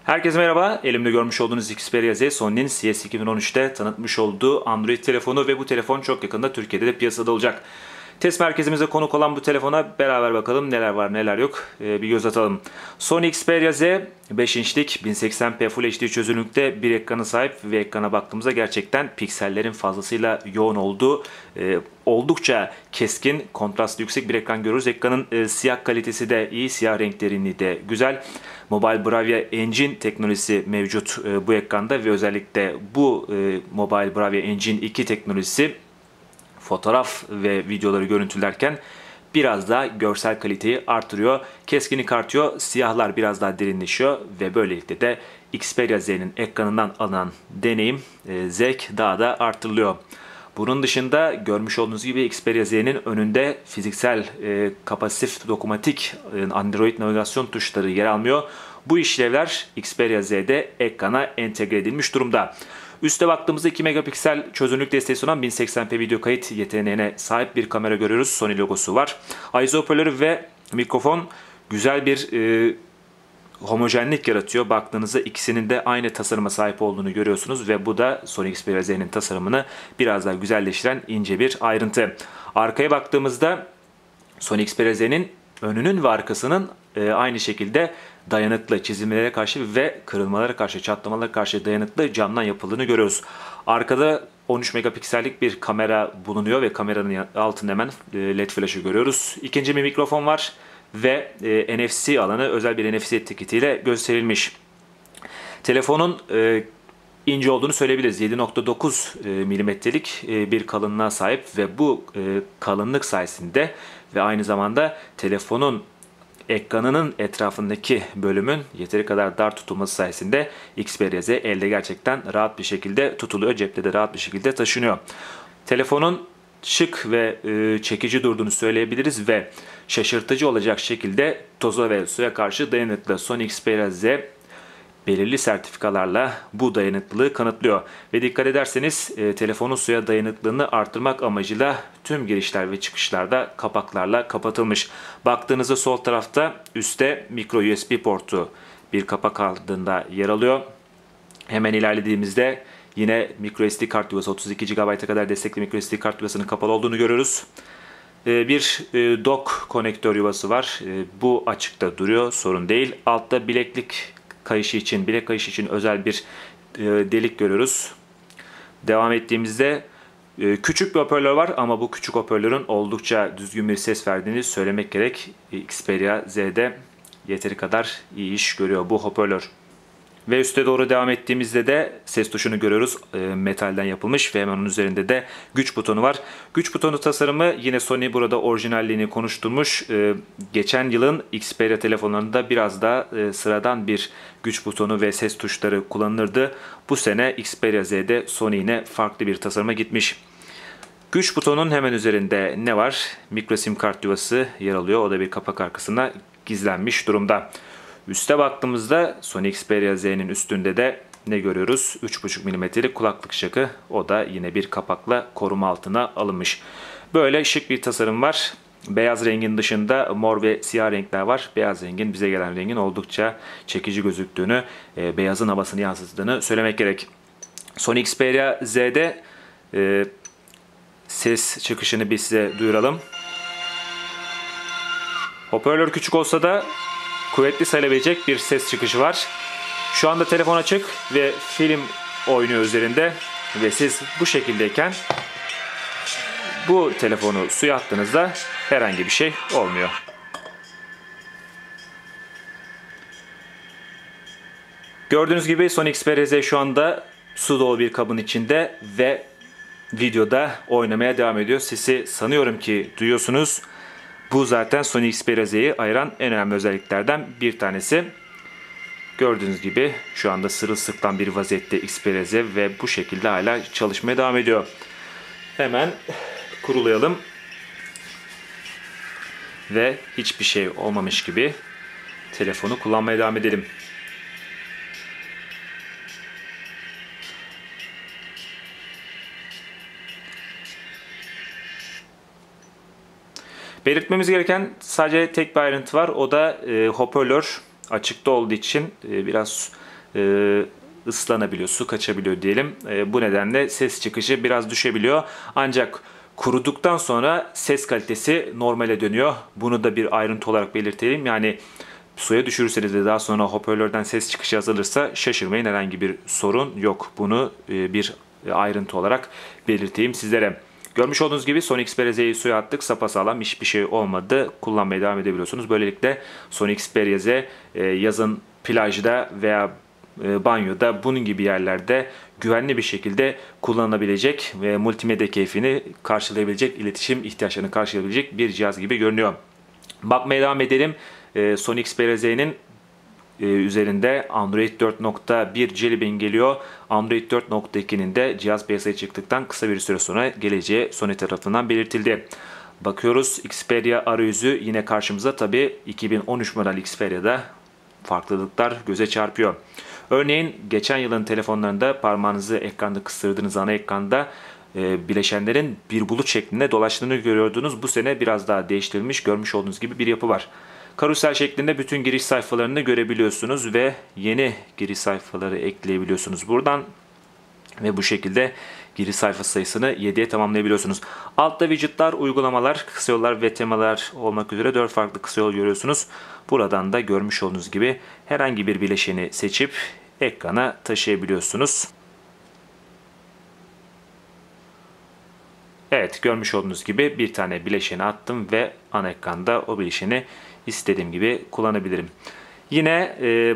Herkese merhaba. Elimde görmüş olduğunuz Xperia Z, Sony'nin CS2013'te tanıtmış olduğu Android telefonu ve bu telefon çok yakında Türkiye'de de piyasada olacak. Test merkezimize konuk olan bu telefona beraber bakalım neler var neler yok bir göz atalım. Sony Xperia Z 5 inçlik 1080p Full HD çözünürlükte bir ekrana sahip ve ekrana baktığımızda gerçekten piksellerin fazlasıyla yoğun olduğu oldukça keskin, kontrastlı yüksek bir ekran görüyoruz. Ekranın siyah kalitesi de iyi, siyah renk derinliği de güzel. Mobile Bravia Engine teknolojisi mevcut bu ekranda ve özellikle bu Mobile Bravia Engine 2 teknolojisi fotoğraf ve videoları görüntülerken biraz daha görsel kaliteyi artırıyor. Keskinlik artıyor, siyahlar biraz daha derinleşiyor ve böylelikle de Xperia Z'nin ekranından alınan deneyim, zevk daha da artırılıyor. Bunun dışında görmüş olduğunuz gibi Xperia Z'nin önünde fiziksel kapasitif dokunmatik Android navigasyon tuşları yer almıyor. Bu işlevler Xperia Z'de ekrana entegre edilmiş durumda. Üste baktığımızda 2 megapiksel çözünürlük desteği sunan 1080p video kayıt yeteneğine sahip bir kamera görüyoruz. Sony logosu var. ISO hoparlörü ve mikrofon güzel bir homojenlik yaratıyor. Baktığınızda ikisinin de aynı tasarıma sahip olduğunu görüyorsunuz ve bu da Sony Xperia Z'nin tasarımını biraz daha güzelleştiren ince bir ayrıntı. Arkaya baktığımızda Sony Xperia Z'nin önünün ve arkasının aynı şekilde dayanıklı, çizilmelere karşı ve kırılmalara karşı, çatlamalara karşı dayanıklı camdan yapıldığını görüyoruz. Arkada 13 megapiksellik bir kamera bulunuyor ve kameranın altında hemen LED flaşı görüyoruz. İkinci bir mikrofon var ve NFC alanı özel bir NFC etiketiyle gösterilmiş. Telefonun ince olduğunu söyleyebiliriz. 7.9 milimetrelik bir kalınlığa sahip ve bu kalınlık sayesinde ve aynı zamanda telefonun ekranının etrafındaki bölümün yeteri kadar dar tutulması sayesinde Xperia Z elde gerçekten rahat bir şekilde tutuluyor. Cepte de rahat bir şekilde taşınıyor. Telefonun şık ve çekici durduğunu söyleyebiliriz ve şaşırtıcı olacak şekilde toza ve suya karşı dayanıklı. Sony Xperia Z belirli sertifikalarla bu dayanıklılığı kanıtlıyor. Ve dikkat ederseniz telefonun suya dayanıklılığını artırmak amacıyla tüm girişler ve çıkışlarda kapaklarla kapatılmış. Baktığınızda sol tarafta üstte micro USB portu bir kapak altında yer alıyor. Hemen ilerlediğimizde yine micro SD kart yuvası 32 GB'a kadar destekli micro SD kart yuvasının kapalı olduğunu görüyoruz. Bir dock konektör yuvası var. Bu açıkta duruyor, sorun değil. Altta bilek kayışı için özel bir delik görüyoruz. Devam ettiğimizde küçük bir hoparlör var ama bu küçük hoparlörün oldukça düzgün bir ses verdiğini söylemek gerek. Xperia Z'de yeteri kadar iyi iş görüyor bu hoparlör. Ve üste doğru devam ettiğimizde de ses tuşunu görüyoruz. Metalden yapılmış ve hemen onun üzerinde de güç butonu var. Güç butonu tasarımı yine Sony burada orijinalliğini konuşturmuş. Geçen yılın Xperia telefonlarında biraz daha sıradan bir güç butonu ve ses tuşları kullanılırdı. Bu sene Xperia Z'de Sony yine farklı bir tasarıma gitmiş. Güç butonunun hemen üzerinde ne var? Micro SIM kart yuvası yer alıyor. O da bir kapak arkasına gizlenmiş durumda. Üste baktığımızda Sony Xperia Z'nin üstünde de ne görüyoruz? 3.5 mm'lik kulaklık jackı. O da yine bir kapakla koruma altına alınmış. Böyle şık bir tasarım var. Beyaz rengin dışında mor ve siyah renkler var. Beyaz rengin bize gelen rengin oldukça çekici gözüktüğünü, beyazın havasını yansıttığını söylemek gerek. Sony Xperia Z'de ses çıkışını bir size duyuralım. Hoparlör küçük olsa da kuvvetli sayılabilecek bir ses çıkışı var. Şu anda telefon açık ve film oynuyor üzerinde ve siz bu şekildeyken bu telefonu suya attığınızda herhangi bir şey olmuyor. Gördüğünüz gibi Sony Xperia Z şu anda su dolu bir kabın içinde ve videoda oynamaya devam ediyor. Sesi sanıyorum ki duyuyorsunuz. Bu zaten Sony Xperia Z'yi ayıran en önemli özelliklerden bir tanesi. Gördüğünüz gibi şu anda sırılsıklam bir vaziyette Xperia Z ve bu şekilde hala çalışmaya devam ediyor. Hemen kurulayalım. Ve hiçbir şey olmamış gibi telefonu kullanmaya devam edelim. Belirtmemiz gereken sadece tek bir ayrıntı var. O da hoparlör açıkta olduğu için biraz ıslanabiliyor, su kaçabiliyor diyelim. Bu nedenle ses çıkışı biraz düşebiliyor. Ancak kuruduktan sonra ses kalitesi normale dönüyor. Bunu da bir ayrıntı olarak belirtelim. Yani suya düşürürseniz de daha sonra hoparlörden ses çıkışı azalırsa şaşırmayın, herhangi bir sorun yok. Bunu bir ayrıntı olarak belirteyim sizlere. Görmüş olduğunuz gibi Sony Xperia Z'yi suya attık. Sapasağlam, hiçbir şey olmadı. Kullanmaya devam edebiliyorsunuz. Böylelikle Sony Xperia Z yazın plajda veya banyoda, bunun gibi yerlerde güvenli bir şekilde kullanılabilecek ve multimedya keyfini karşılayabilecek, iletişim ihtiyaçlarını karşılayabilecek bir cihaz gibi görünüyor. Bakmaya devam edelim. Sony Xperia Z'nin üzerinde Android 4.1 Jelly Bean geliyor. Android 4.2'nin de cihaz piyasaya çıktıktan kısa bir süre sonra geleceği Sony tarafından belirtildi. Bakıyoruz, Xperia arayüzü yine karşımıza. Tabi 2013 model Xperia'da farklılıklar göze çarpıyor. Örneğin geçen yılın telefonlarında parmağınızı ekranda kıstırdığınız ana ekranda bileşenlerin bir bulut şeklinde dolaştığını görüyordunuz. Bu sene biraz daha değiştirilmiş, görmüş olduğunuz gibi bir yapı var. Karusel şeklinde bütün giriş sayfalarını görebiliyorsunuz ve yeni giriş sayfaları ekleyebiliyorsunuz buradan. Ve bu şekilde giriş sayfa sayısını 7'ye tamamlayabiliyorsunuz. Altta widgetler, uygulamalar, kısa yollar ve temalar olmak üzere 4 farklı kısa yol görüyorsunuz. Buradan da görmüş olduğunuz gibi herhangi bir bileşeni seçip ekrana taşıyabiliyorsunuz. Evet, görmüş olduğunuz gibi bir tane bileşeni attım ve ana ekranda o bileşeni istediğim gibi kullanabilirim. Yine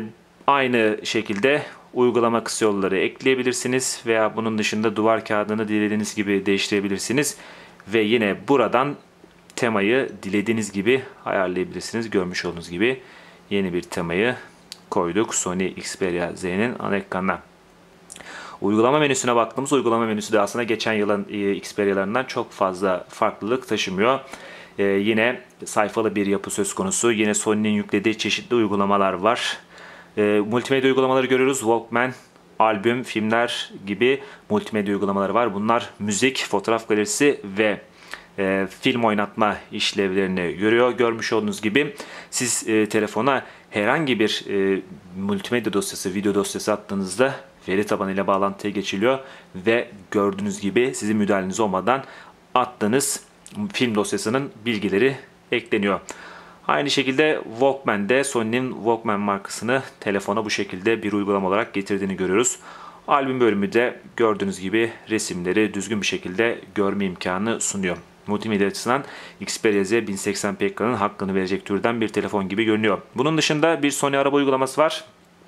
aynı şekilde uygulama kısa yolları ekleyebilirsiniz veya bunun dışında duvar kağıdını dilediğiniz gibi değiştirebilirsiniz. Ve yine buradan temayı dilediğiniz gibi ayarlayabilirsiniz. Görmüş olduğunuz gibi yeni bir temayı koyduk Sony Xperia Z'nin ana ekranına. Uygulama menüsüne baktığımız uygulama menüsü de aslında geçen yılın Xperia'larından çok fazla farklılık taşımıyor. Yine sayfalı bir yapı söz konusu. Yine Sony'nin yüklediği çeşitli uygulamalar var. Multimedya uygulamaları görüyoruz. Walkman, albüm, filmler gibi multimedya uygulamaları var. Bunlar müzik, fotoğraf galerisi ve film oynatma işlevlerini görüyor. Görmüş olduğunuz gibi siz telefona herhangi bir multimedya dosyası, video dosyası attığınızda veri tabanıyla bağlantıya geçiliyor ve gördüğünüz gibi sizin müdahaleniz olmadan attığınız film dosyasının bilgileri ekleniyor. Aynı şekilde Walkman'de Sony'nin Walkman markasını telefona bu şekilde bir uygulama olarak getirdiğini görüyoruz. Albüm bölümü de gördüğünüz gibi resimleri düzgün bir şekilde görme imkanı sunuyor. Multimedya açısından Xperia Z 1080p ekranın hakkını verecek türden bir telefon gibi görünüyor. Bunun dışında bir Sony araba uygulaması var.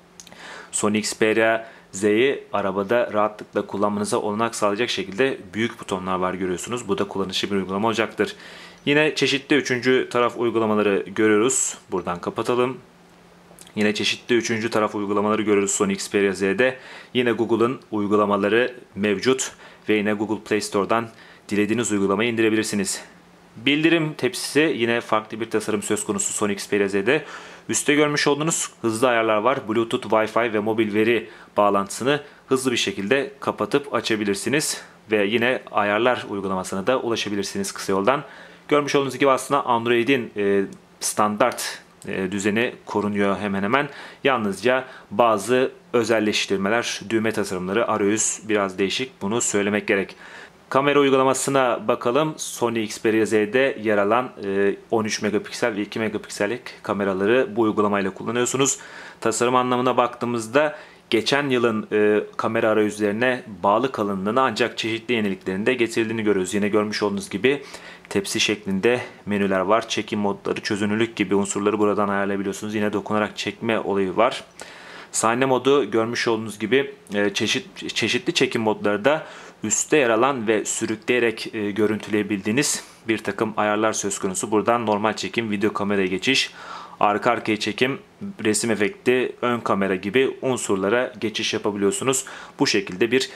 Sony Xperia Z'yi arabada rahatlıkla kullanmanıza olanak sağlayacak şekilde büyük butonlar var, görüyorsunuz. Bu da kullanışlı bir uygulama olacaktır. Yine çeşitli üçüncü taraf uygulamaları görüyoruz. Buradan kapatalım. Yine çeşitli üçüncü taraf uygulamaları görüyoruz Sony Xperia Z'de. Yine Google'ın uygulamaları mevcut ve yine Google Play Store'dan dilediğiniz uygulamayı indirebilirsiniz. Bildirim tepsisi yine farklı bir tasarım söz konusu Sony Xperia Z'de. Üstte görmüş olduğunuz hızlı ayarlar var. Bluetooth, Wi-Fi ve mobil veri bağlantısını hızlı bir şekilde kapatıp açabilirsiniz. Ve yine ayarlar uygulamasına da ulaşabilirsiniz kısa yoldan. Görmüş olduğunuz gibi aslında Android'in standart düzeni korunuyor hemen hemen. Yalnızca bazı özelleştirmeler, düğme tasarımları, arayüz biraz değişik. Bunu söylemek gerek. Kamera uygulamasına bakalım. Sony Xperia Z'de yer alan 13 megapiksel ve 2 megapiksellik kameraları bu uygulamayla kullanıyorsunuz. Tasarım anlamına baktığımızda geçen yılın kamera arayüzlerine bağlı kalınlığını ancak çeşitli yeniliklerinde getirildiğini görüyoruz. Yine görmüş olduğunuz gibi tepsi şeklinde menüler var. Çekim modları, çözünürlük gibi unsurları buradan ayarlayabiliyorsunuz. Yine dokunarak çekme olayı var. Sahne modu görmüş olduğunuz gibi çeşitli çekim modları da üstte yer alan ve sürükleyerek görüntüleyebildiğiniz bir takım ayarlar söz konusu. Buradan normal çekim, video kameraya geçiş, arka arkaya çekim, resim efekti, ön kamera gibi unsurlara geçiş yapabiliyorsunuz. Bu şekilde bir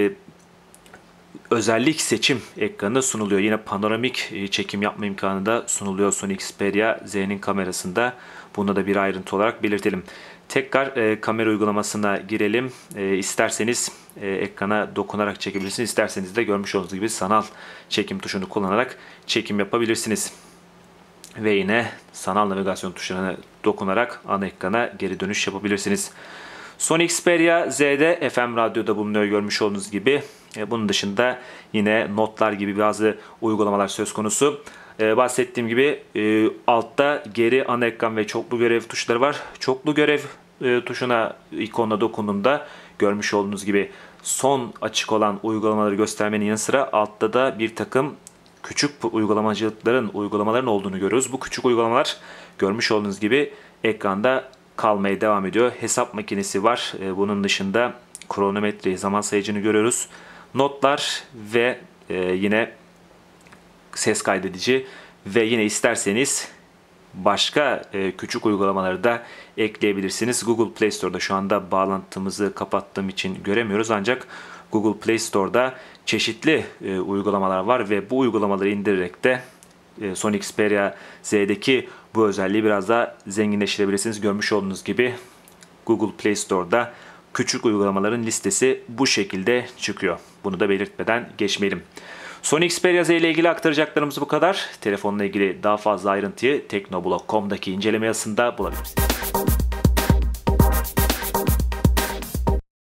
özellik seçim ekranı sunuluyor. Yine panoramik çekim yapma imkanı da sunuluyor Sony Xperia Z'nin kamerasında. Bunu da bir ayrıntı olarak belirtelim. Tekrar kamera uygulamasına girelim. İsterseniz ekrana dokunarak çekebilirsiniz. İsterseniz de görmüş olduğunuz gibi sanal çekim tuşunu kullanarak çekim yapabilirsiniz. Ve yine sanal navigasyon tuşlarına dokunarak ana ekrana geri dönüş yapabilirsiniz. Sony Xperia Z'de FM radyoda bulunuyor görmüş olduğunuz gibi. Bunun dışında yine notlar gibi bazı uygulamalar söz konusu. Bahsettiğim gibi altta geri, ana ekran ve çoklu görev tuşları var. Çoklu görev tuşuna, ikonuna dokunduğumda görmüş olduğunuz gibi son açık olan uygulamaları göstermenin yanı sıra altta da bir takım küçük uygulamaların olduğunu görüyoruz. Bu küçük uygulamalar görmüş olduğunuz gibi ekranda kalmaya devam ediyor. Hesap makinesi var. Bunun dışında kronometre, zaman sayacını görüyoruz. Notlar ve yine ses kaydedici ve yine isterseniz başka küçük uygulamaları da ekleyebilirsiniz. Google Play Store'da şu anda bağlantımızı kapattığım için göremiyoruz. Ancak Google Play Store'da çeşitli uygulamalar var ve bu uygulamaları indirerek de Sony Xperia Z'deki bu özelliği biraz daha zenginleştirebilirsiniz. Görmüş olduğunuz gibi Google Play Store'da küçük uygulamaların listesi bu şekilde çıkıyor. Bunu da belirtmeden geçmeyelim. Sony Xperia Z ile ilgili aktaracaklarımız bu kadar. Telefonla ilgili daha fazla ayrıntıyı teknoblog.com'daki inceleme yazısında bulabilirsiniz.